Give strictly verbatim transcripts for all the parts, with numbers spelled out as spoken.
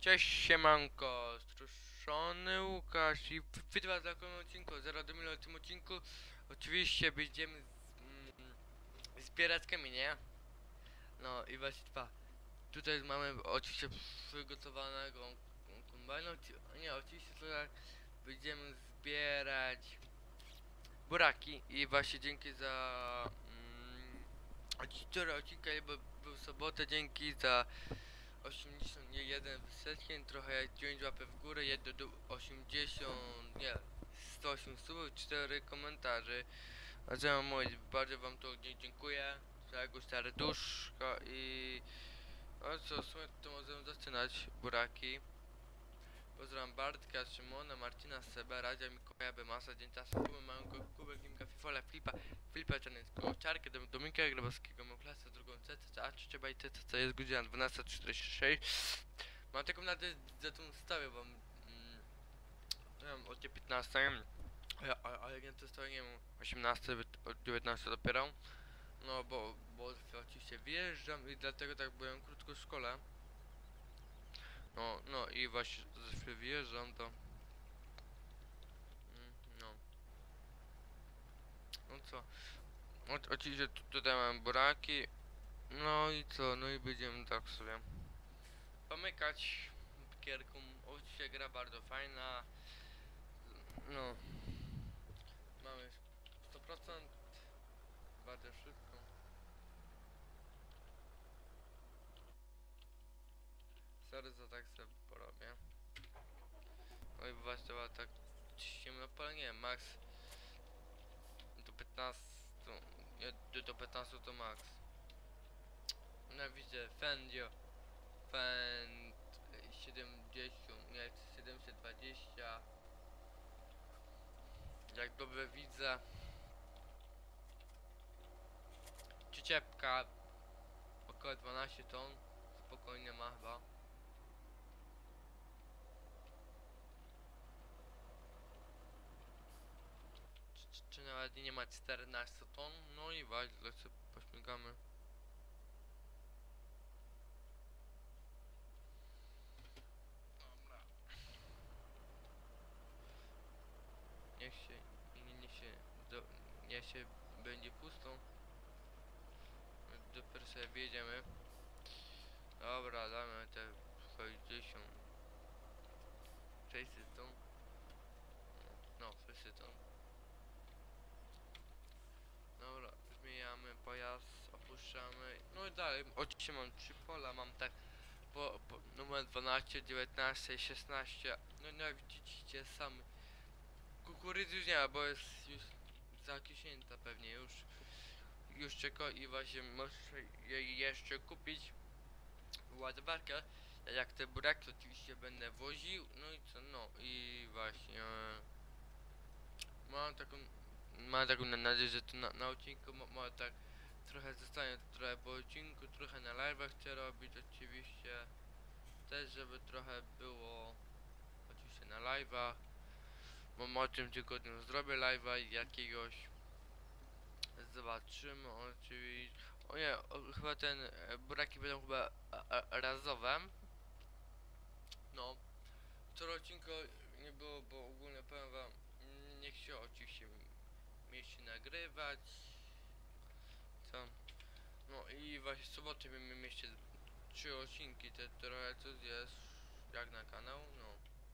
Cześć, siemanko, struszony Łukasz i witam was na kolejnym odcinku, zero do miliona w tym odcinku. Oczywiście będziemy z, mm, zbierać kamienie. No i właśnie dwa. Tutaj mamy oczywiście przygotowanego kombajnu. Nie, oczywiście tutaj będziemy zbierać buraki i właśnie dzięki za mm, cztery odcinka, bo był sobotę, dzięki za osiemdziesiąt jeden wysetkiem, trochę dziewięć łapy w górę, jedno do osiemdziesiąt, nie, sto osiem subów, cztery komentarze. A co mam mówić, bardzo wam to nie dziękuję za jego serduszko i... No co, w sumie to możemy zaczynać, buraki. Pozdrawiam Bartka, Szymona, Marcina, Seba, Radzia, Mikołaja, Bemasa, Dzięcasa, Kuby, Małego, Kubek, Gimka, Fifola, Filipa, Filipa Czarnego, Czarkę, Dom Dominika Grabowskiego, mam klasę drugą C C C A, trzeba i C C C, jest godzina dwunasta czterdzieści sześć. Mam taką nadzieję, że tą stawię wam, mm, nie wiem, o piętnastej, a, a, a jak nie to stawię, nie wiem, osiemnastej, o dziewiętnastej dopiero. No bo, bo oczywiście wyjeżdżam i dlatego tak byłem krótko w szkole. No, no i właśnie zawsze wyjeżdżam to. Mm, no. No co? O, oczywiście tu, tutaj mam buraki. No i co? No i będziemy tak sobie pomykać gierką. Oczywiście gra bardzo fajna. No. Mamy sto procent. Bardzo szybko. Sorry za tak sobie porobię. No i właśnie chyba tak ciśniemy na pole, nie, max do piętnastu, nie, do piętnastu to max. No widzę, Fendio, Fend siedemdziesiąt, nie, siedemset dwadzieścia. Jak dobrze widzę. Przyczepka około dwanaście ton, spokojnie ma chyba. Czy, czy, czy nawet nie ma czternaście ton, no i właśnie, sobie pośmigamy. Niech się, nie, niech się, do, niech się będzie pustą. Dopiero sobie wjedziemy. Dobra, damy te sześćdziesiąt. sześćset ton. No, sześćset ton. Dobra, zmieniamy pojazd, opuszczamy. No i dalej, oczywiście mam trzy pola, mam tak po, po numer dwanaście, dziewiętnaście, szesnaście. No no widzicie sami. Kukurydzy już nie ma, bo jest już zakiśnięta pewnie już. Już czeka i właśnie muszę jej jeszcze kupić ładowarkę. Jak te buraki oczywiście będę woził, no i co, no i właśnie mam taką mam taką nadzieję, że to na, na odcinku może tak trochę zostanie, trochę po odcinku, trochę na live'ach chcę robić oczywiście, też żeby trochę było oczywiście na live'ach, bo o tym tygodniu zrobię live'a jakiegoś, zobaczymy oczywiście. O nie, o, chyba ten e, buraki będą chyba a, a, razowe. No, co odcinka nie było, bo ogólnie powiem wam, nie chciał oczywiście mieści nagrywać. Co? No i właśnie w sobotę będziemy mieście trzy odcinki, te trochę coś jest jak na kanał, no.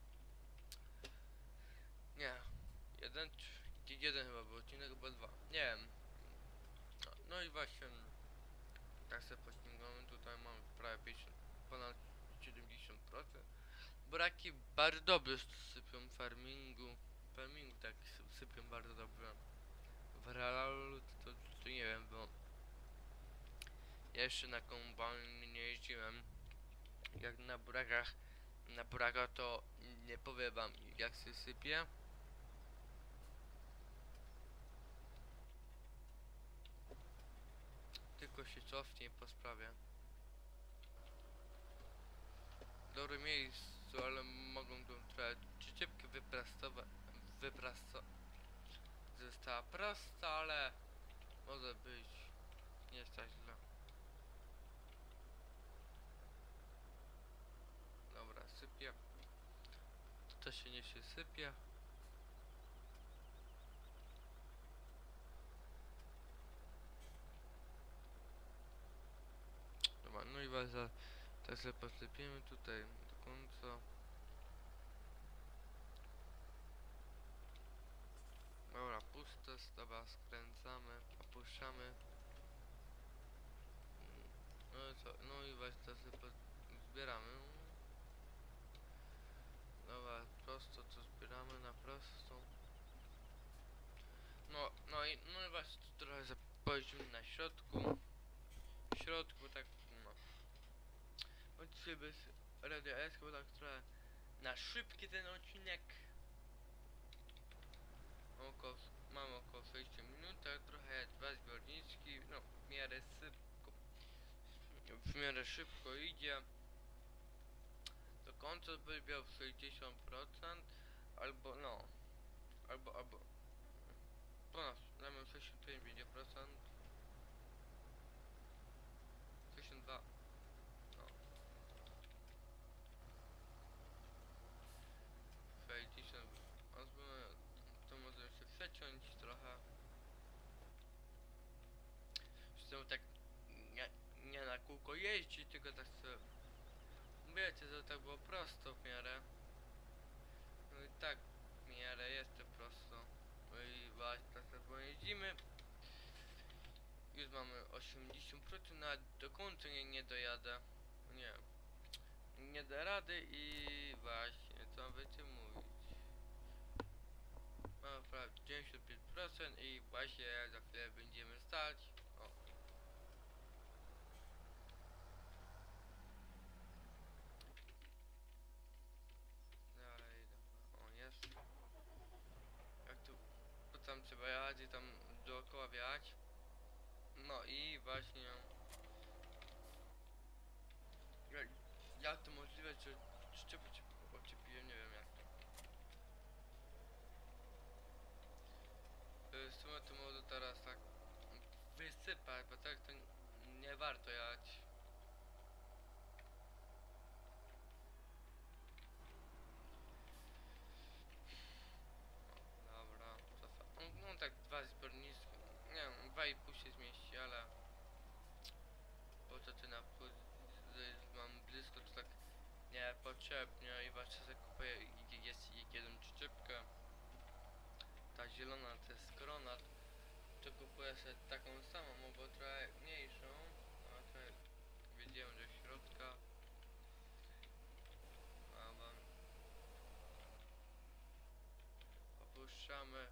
Nie. Jeden, czy jeden chyba był odcinek, chyba dwa. Nie wiem. No, no i właśnie tak sobie pośmigamy, tutaj mam prawie pięćdziesiąt, ponad siedemdziesiąt procent. Braki bardzo dobrze sypią w farmingu. W farmingu tak sypią bardzo dobrze. W realu to, to, to nie wiem, bo jeszcze na kombajnie nie jeździłem. Jak na burakach, na buraka to nie powiem wam jak się sypie. Tylko się cofnie po sprawie. Dobre miejscu, ale mogą tą trochę przyczepkę wyprastować. Wyprasto... Została prosta, ale może być nie jest tak źle. Dobra, sypie. To też się nie się sypie. Dobra, no i was za, tak sobie posypiemy tutaj do końca. Dobra, puste, dobra, skręcamy, opuszczamy. Mm, No i co, no i właśnie to sobie po- zbieramy. Dobra, prosto to zbieramy na prosto. No, no i, no i właśnie tu trochę zapowiedzimy na środku. W środku tak, no. No dzisiaj bez Radio S, bo tak trochę na szybki ten odcinek. Mam około, mam około sześć minut, tak trochę dwa zbiorniczki, no w miarę szybko, w miarę szybko idzie. Do końca by miał sześćdziesiąt procent, albo no, albo, albo ponad, nawet sześćdziesiąt pięć będzie procent, sześćdziesiąt dwa, no, sześćdziesiąt, a zbyt, to może jeszcze przeciąć trochę. Zresztą tak nie, nie na kółko jeździ, tylko tak sobie, wiecie, że tak było prosto w miarę. No i tak w miarę jest to prosto. No i właśnie tak sobie pojeździmy. Już mamy osiemdziesiąt procent, a do końca nie, nie dojadę. Nie. Nie da rady i właśnie, co będziecie mówić. Mamy prawie dziewięćdziesiąt pięć procent i właśnie za chwilę będziemy stać. O. Dalej, dobra. O, jest. Jak tu, tu tam trzeba jechać i tam dookoła wjechać. No i właśnie, jak, jak to możliwe, że szczepy cię odczepiłem, nie wiem jak. Y, W sumie to może teraz tak wysypać, bo tak to nie warto jechać. Dobra, to fa- no, no tak dwa zbiorniczki, nie wiem, dwa i pół się zmieści, ale po to ty na pół z- mam blisko, to tak niepotrzebnie i właśnie sobie kupuję i- jest jedną przyczepkę. Ta zielona to jest Kronat, to kupuję sobie taką samą, bo trochę mniejszą, a trochę wjedziemy do środka. A wam opuszczamy.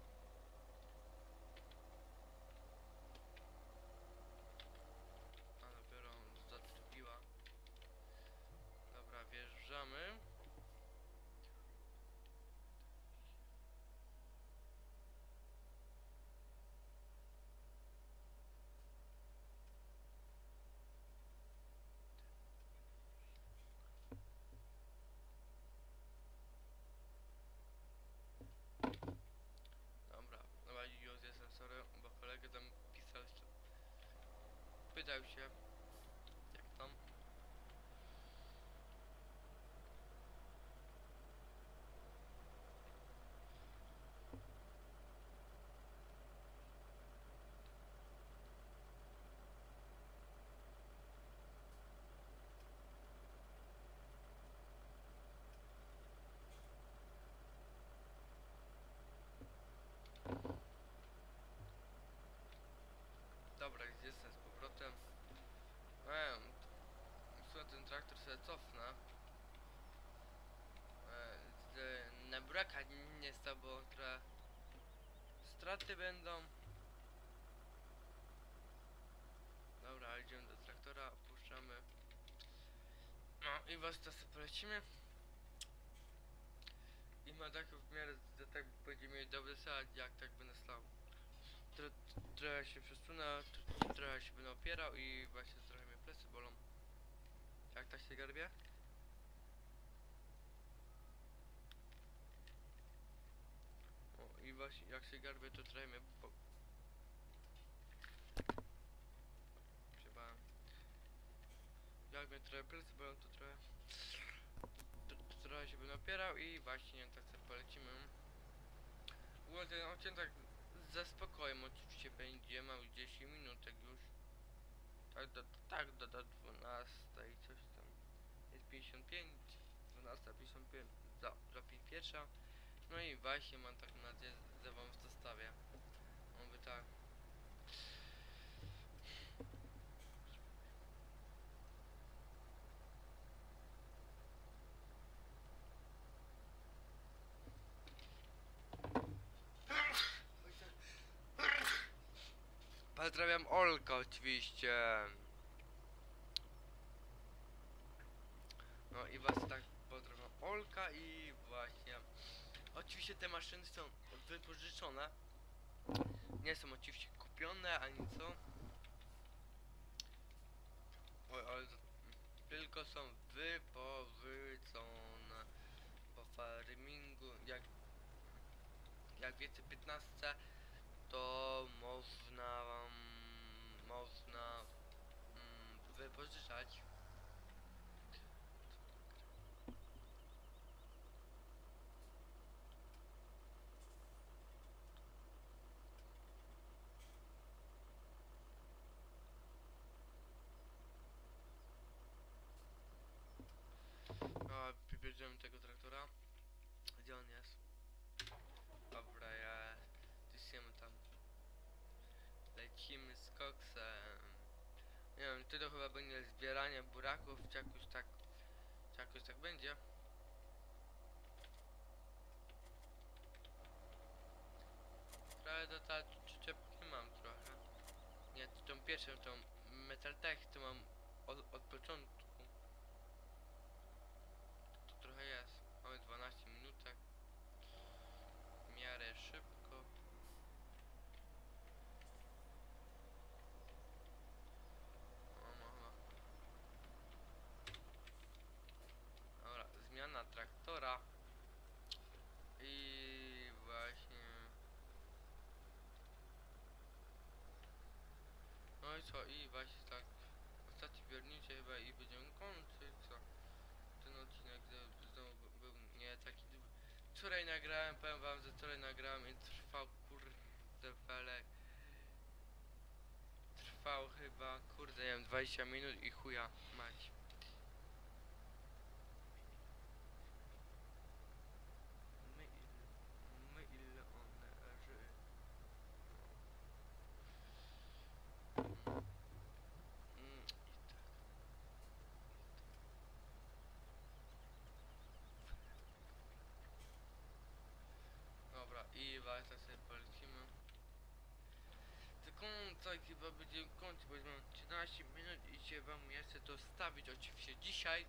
A dopiero zatrąbiła. Dobra, wjeżdżamy. Dobra, dobra, już jestem sorry, bo kolega tam pisał jeszcze. Pytał się, jak tam. Dobra, gdzie jestem z powrotem. Eee, słuchaj, ten traktor sobie cofnę. Eee, z, na braka nie stał, bo trochę straty będą. Dobra, idziemy do traktora, opuszczamy. No i was to sobie polecimy. I ma tak w miarę, że tak będziemy mieli dobry sad, jak tak będę stał. Tro, trochę się przesunę, tro, trochę się będę opierał i właśnie trochę mnie plecy bolą. Jak tak się garbie? O, i właśnie jak się garbie, to trochę mnie po... Przebałem. Jak mnie trochę plecy bolą, to trochę... To zbierał i właśnie tak sobie polecimy. W ogóle ten odcinek tak ze spokojem oczywiście będzie, mamy dziesięć minutek już. Tak do, tak do, do dwunastej coś tam. Jest pięćdziesiąt pięć, dwunasta pięćdziesiąt pięć, za, za pierwsza. No i właśnie mam taką nadzieję, że wam zostawię. Mówię tak. Pozdrawiam Olka oczywiście. No i was tak pozdrawiam Olka i właśnie. Oczywiście te maszyny są wypożyczone. Nie są oczywiście kupione ani co. Oj, ale to tylko są wypożyczone. Po farmingu, jak jak wiecie piętnaście to można um, można um, wypożyczać. No, wybierzemy tego traktora. Gdzie on jest? Dobra, ja lecimy tam. Lecimy z koksem. Nie wiem, ty to chyba będzie zbieranie buraków, czy jakoś tak, czy jakoś tak będzie. Trochę do ta czepki mam trochę. Nie, tą pierwszą, tą Metal Tech, to mam od, od początku. To trochę jest. Mamy dwanaście minutek. W miarę szybko. O, dobra, zmiana traktora. I właśnie. No i co? I właśnie tak. Ostatni piernicie chyba i będziemy kończyć, co? Ten odcinek znowu był nie taki długi. Wczoraj nagrałem, powiem wam, że wczoraj nagrałem i trwał kurde felek. Trwał chyba, kurde, nie wiem, dwadzieścia minut i chuja mać. My ile, my ile one ży. Mm, i tak. Dobra, i właśnie sobie polecimy. Tylko tak chyba będziemy kończyć, bo już mam trzynaście minut i się wam jeszcze to stawić oczywiście dzisiaj.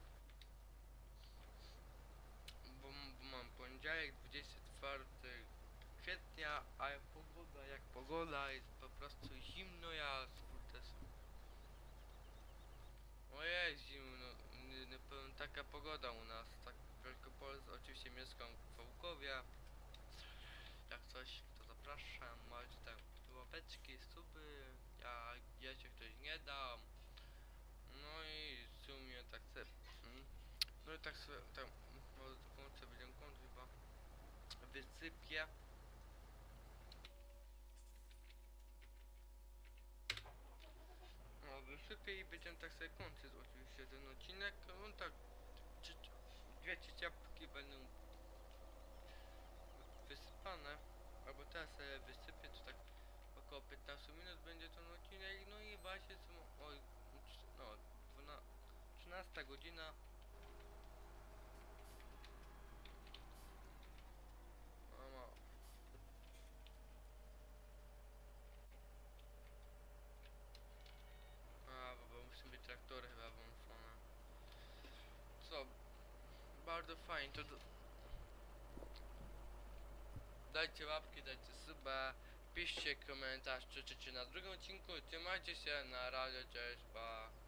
Bo, bo mam poniedziałek, dwudziestego czwartego kwietnia, a pogoda jak pogoda, jest po prostu zimno, ja kurde. Ojej, zimno, nie, nie powiem, taka pogoda u nas, tak w Wielkopolsce, oczywiście mieszkam w Wołkowie. Jak coś, to zapraszam, macie tam łapeczki, suby, jak jeszcze ktoś nie da. No i w sumie tak se, mm, no i tak sobie, tak, może do końca będziemy kończyć, bo wysypię. No wysypię i będziemy tak sobie kończyć oczywiście ten odcinek, no tak, czy, czy, dwie ciapki będą wysypane, albo teraz sobie wysypię, to tak około piętnaście minut będzie ten odcinek, no i właśnie są, oj, no, trzynasta godzina. Mama. A, bo, bo muszę być traktory chyba włączone. Co? Bardzo fajnie, to do... Dajcie łapki, dajcie suba, piszcie komentarz, czy, czy, czy na drugim odcinku, trzymajcie się, na razie, cześć, pa.